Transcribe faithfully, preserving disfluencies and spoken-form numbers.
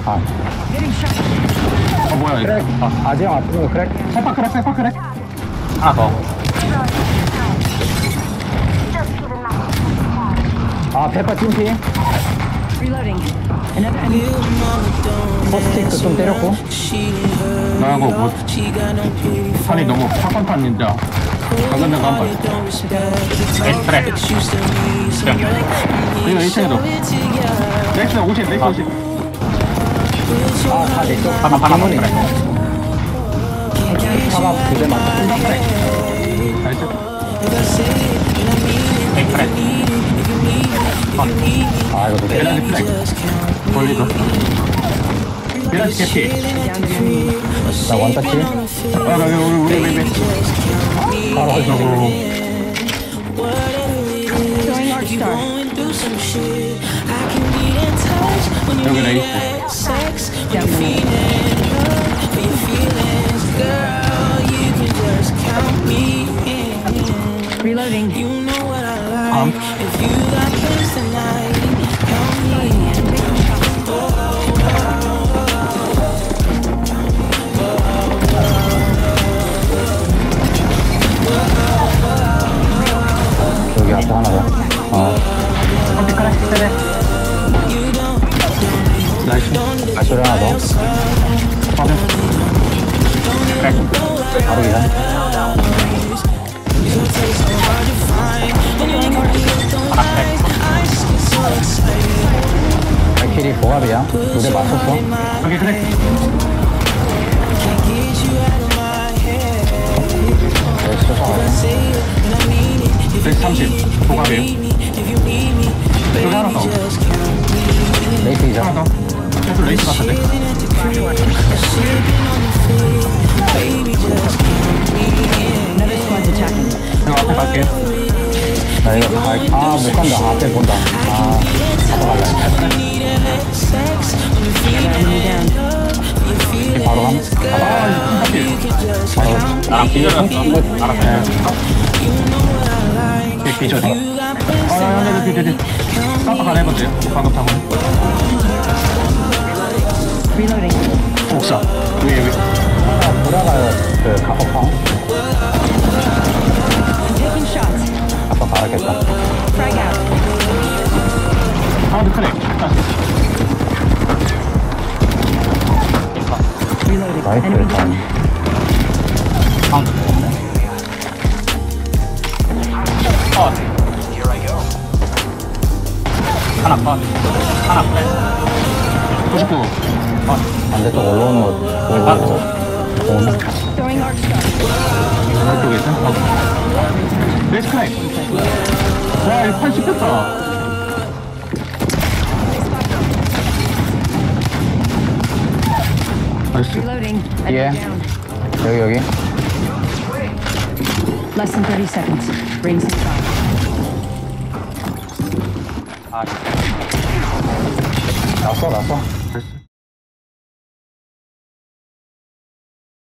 아. 어 뭐야 이거? 크랙. 아, 아지형 아픈 거 크랙. 페파 크랙 페파 크랙. 하나 더. 아, 페파 팀피. 포스틱도 좀 때렸고. 나하고 뭐 판이 너무 팝판판 닌자. 방금 전에 한 번. 에이스 트랙. 이거 일 층에도. 넥스 오십, 넥스 오십. 아, 다 내쪽. 하나 하나 만 그래. 파마 두대 맞다. 알죠? 에이 트랙. 아, 이거 두대. 베라지 트랙. 볼리도. 베라지 캐피. 나 원터치. 아, 여기 우리 우리 우리 우리. 바로 하자고. 여기 레이스. Reloading. 다음. 여기 앞에 하나 더. 어. 컨택 크랙. 세네. 나이스. 발소리 하나 더. 확인. 크랙. 바로 기다. 하나 크랙. 발키리 보갑이야. 두 대 맞췄어. 여기 크랙. 네, 쏘셔가지고. 백삼십. 보갑이에요. 여기 하나 더. 레이스 기자. 하나 더. 계속 레이스 같은데. Another squad's attacking. 제가 앞에 갈게요. 나 이거 갈, 아, 못 간다. 앞에 본다. 아, 앞에 갈라. Enemy down. 바로 감. 아, 이거 바로. 나랑 비교해놨어. 알았어요. 이게 기절이. 아, 네, 네, 네, 네. 깜빡 안 해봤대요. 방금 타고. Reloading. 옥상. 위에, 위에. 아, 돌아가요. 그, 가포팡. Taking shots. 아빠 가야겠다. Frag out. 사운드 크랙. Reloading. 나이스, Enemy 일단. down. 사운드. 컷. 하나 컷. 하나 크랙. 구십구. 컷. 반대쪽 올라오는 거 보고. 오는. Throwing arc star. 이쪽에 있어? 어. 레이스 크랙. 와, 이거 팔 씹혔다. 나이스. Reloading. Yeah. Enemy down. 여기, 여기. Less than thirty seconds. Rings inside. 아, 났어, 났어.